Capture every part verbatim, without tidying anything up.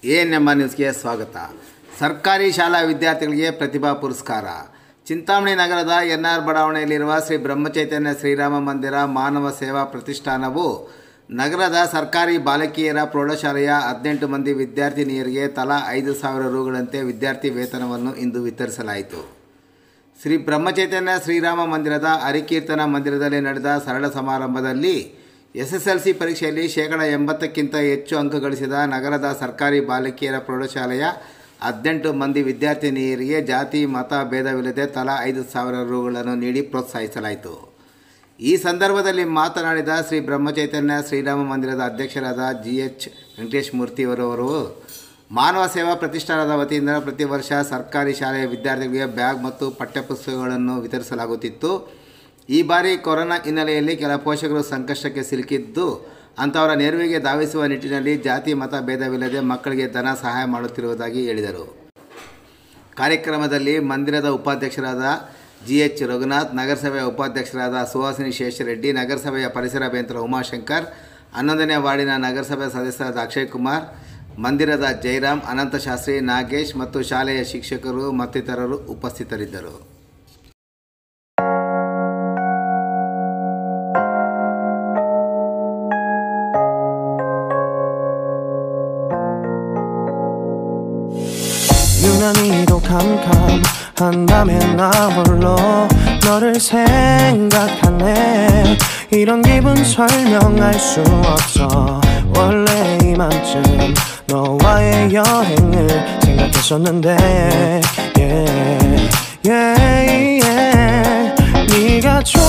ಎಎನ್ಎಂ ನ್ಯೂಸ್ಗೆ ಸ್ವಾಗತ. ಸರ್ಕಾರಿ ಶಾಲಾ ವಿದ್ಯಾರ್ಥಿಗಳಿಗೆ ಪ್ರತಿಭಾ ಪುರಸ್ಕಾರ. ಚಿಂತಾಮಣಿ ನಗರದ ಎನ್ಆರ್ ಬಡಾವಣೆಯಲ್ಲಿರುವ ಶ್ರೀ ಬ್ರಹ್ಮಚೈತನ್ಯ ಶ್ರೀರಾಮ ಮಂದಿರ ಮಾನವ ಸೇವಾ ಪ್ರತಿಷ್ಠಾನವು ನಗರದ ಸರ್ಕಾರಿ ಬಾಲಕಿಯರ ಪ್ರೌಢಶಾಲೆಯ ಹದಿನೆಂಟು ಮಂದಿ ವಿದ್ಯಾರ್ಥಿನಿಯರಿಗೆ ತಲಾ ಐದು ಸಾವಿರ ರೂಗಳಂತೆ ವಿದ್ಯಾರ್ಥಿ ವೇತನವನ್ನು ಇಂದು ವಿತರಿಸಲಾಯಿತು. ಶ್ರೀ ಬ್ರಹ್ಮಚೈತನ್ಯ ಶ್ರೀರಾಮ ಮಂದಿರದ ಹರಿಕೀರ್ತನ ಮಂದಿರದಲ್ಲಿ ನಡೆದ ಸರಳ ಸಮಾರಂಭದಲ್ಲಿ ಎಸ್ ಎಸ್ ಎಲ್ ಸಿ ಪರೀಕ್ಷೆಯಲ್ಲಿ ಶೇಕಡ ಎಂಬತ್ತಕ್ಕಿಂತ ಹೆಚ್ಚು ಅಂಕ ಗಳಿಸಿದ ನಗರದ ಸರ್ಕಾರಿ ಬಾಲಕಿಯರ ಪ್ರೌಢಶಾಲೆಯ ಹದಿನೆಂಟು ಮಂದಿ ವಿದ್ಯಾರ್ಥಿನಿಯರಿಗೆ ಜಾತಿ ಮತ ಭೇದವಿಲ್ಲದೆ ತಲಾ ಐದು ಸಾವಿರ ರೂಗಳನ್ನು ನೀಡಿ ಪ್ರೋತ್ಸಾಹಿಸಲಾಯಿತು. ಈ ಸಂದರ್ಭದಲ್ಲಿ ಮಾತನಾಡಿದ ಶ್ರೀ ಬ್ರಹ್ಮಚೈತನ್ಯ ಶ್ರೀರಾಮ ಮಂದಿರದ ಅಧ್ಯಕ್ಷರಾದ ಜಿ ಎಚ್ ವೆಂಕಟೇಶ್ ಮೂರ್ತಿಯವರವರು, ಮಾನವ ಸೇವಾ ಪ್ರತಿಷ್ಠಾನದ ವತಿಯಿಂದ ಪ್ರತಿ ವರ್ಷ ಸರ್ಕಾರಿ ಶಾಲೆಯ ವಿದ್ಯಾರ್ಥಿಗಳಿಗೆ ಬ್ಯಾಗ್ ಮತ್ತು ಪಠ್ಯಪುಸ್ತಕಗಳನ್ನು ವಿತರಿಸಲಾಗುತ್ತಿತ್ತು. ಈ ಬಾರಿ ಕೊರೋನಾ ಹಿನ್ನೆಲೆಯಲ್ಲಿ ಕೆಲ ಪೋಷಕರು ಸಂಕಷ್ಟಕ್ಕೆ ಸಿಲುಕಿದ್ದು ಅಂಥವರ ನೆರವಿಗೆ ಧಾವಿಸುವ ನಿಟ್ಟಿನಲ್ಲಿ ಜಾತಿ ಮತ ಭೇದವಿಲ್ಲದೆ ಮಕ್ಕಳಿಗೆ ಧನ ಸಹಾಯ ಮಾಡುತ್ತಿರುವುದಾಗಿ ಹೇಳಿದರು. ಕಾರ್ಯಕ್ರಮದಲ್ಲಿ ಮಂದಿರದ ಉಪಾಧ್ಯಕ್ಷರಾದ ಜಿ ಎಚ್ ರಘುನಾಥ್, ನಗರಸಭೆಯ ಉಪಾಧ್ಯಕ್ಷರಾದ ಸುಹಾಸಿನಿ ಶೇಷರೆಡ್ಡಿ, ನಗರಸಭೆಯ ಪರಿಸರ ಅಭಿಯಂತರ ಉಮಾಶಂಕರ್, ಹನ್ನೊಂದನೇ ವಾರ್ಡಿನ ನಗರಸಭೆ ಸದಸ್ಯರಾದ ಅಕ್ಷಯ್ ಕುಮಾರ್, ಮಂದಿರದ ಜಯರಾಮ್, ಅನಂತಶಾಸ್ತ್ರಿ, ನಾಗೇಶ್ ಮತ್ತು ಶಾಲೆಯ ಶಿಕ್ಷಕರು ಮತ್ತಿತರರು ಉಪಸ್ಥಿತರಿದ್ದರು. 유난히도 캄캄한 밤에 나 홀로 너를 생각하네. 이런 기분 설명할 수 없어. 원래 이맘쯤 너와의 여행을 생각했었는데 yeah, yeah, yeah. 네가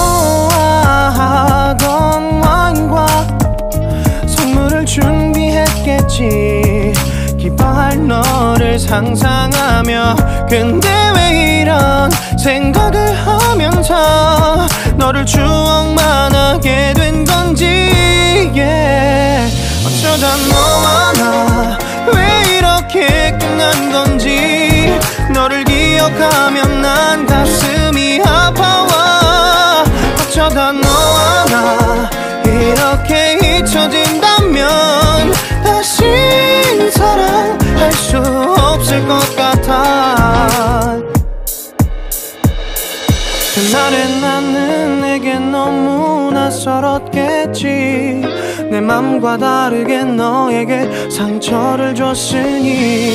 좋아하던 와인과 선물을 준비했겠지. 기뻐할 너를 상상하며 근데 왜 이런 생각을 하면서 너를 추억만 하게 된 건지 yeah. 어쩌다 너와 나 왜 이렇게 끝난 건지 너를 기억하면 난 가슴이 아파와. 어쩌다 너와 나 이렇게 잊혀진다면 다시 사랑할 수 없을 것 같아. 그날의 나는 내게 너무 낯설었겠지. 내 맘과 다르게 너에게 상처를 줬으니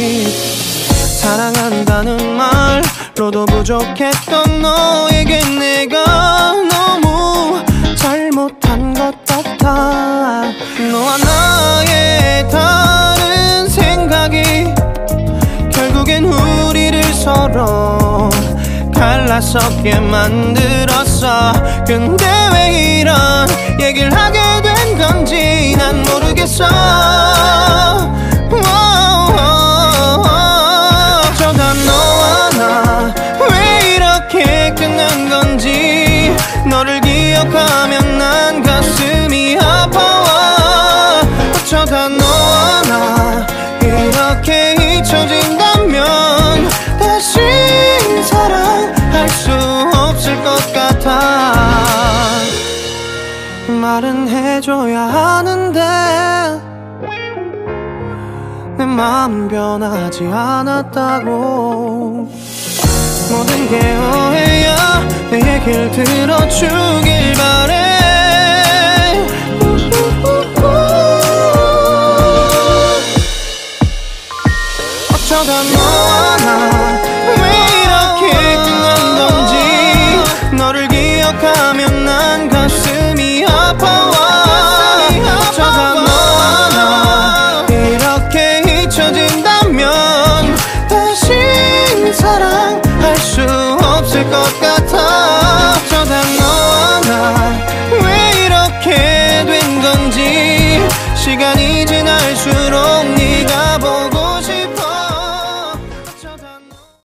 사랑한다는 말로도 부족했던 너에게 내가 너무 잘못한 것 같아. 너와 나의 다른 생각이 결국엔 우리를 서로 갈라서게 만들었어. 근데 왜 이런 얘기를 하게 된 건지 난 모르겠어. 어쩌다 너와 나 왜 이렇게 끝난 건지 너를 기억하면 난 가슴이 아파와. 어쩌다 너와 나 이렇게 잊혀진다면 다시 사랑할 수 없을 것 같아. 말은 해줘야 하는데 내 마음은 변하지 않았다고. 모든 게 오해야. 내 얘길 들어주길 바래. 어쩌다 너와 나 왜 이렇게 끝난 건지 너를 기억하면 난 가슴이 아파와. 어쩌다 너와 나 이렇게 잊혀진다면 다시 사랑할 수 없을 것 같아. 어쩌다 너와 나 왜 이렇게 된 건지 시간이 지날 수